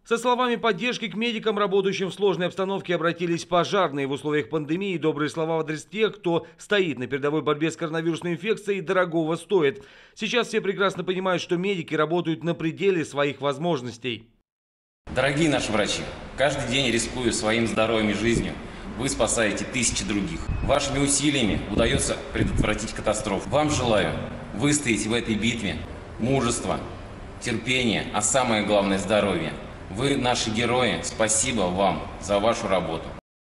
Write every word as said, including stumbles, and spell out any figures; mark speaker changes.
Speaker 1: Со словами поддержки к медикам, работающим в сложной обстановке, обратились пожарные. В условиях пандемии добрые слова в адрес тех, кто стоит на передовой борьбе с коронавирусной инфекцией, дорогого стоит. Сейчас все прекрасно понимают, что медики работают на пределе своих возможностей.
Speaker 2: Дорогие наши врачи, каждый день, рискуя своим здоровьем и жизнью, вы спасаете тысячи других. Вашими усилиями удается предотвратить катастрофу. Вам желаю выстоять в этой битве мужества, терпения, а самое главное – здоровья. Вы наши герои. Спасибо вам за вашу работу.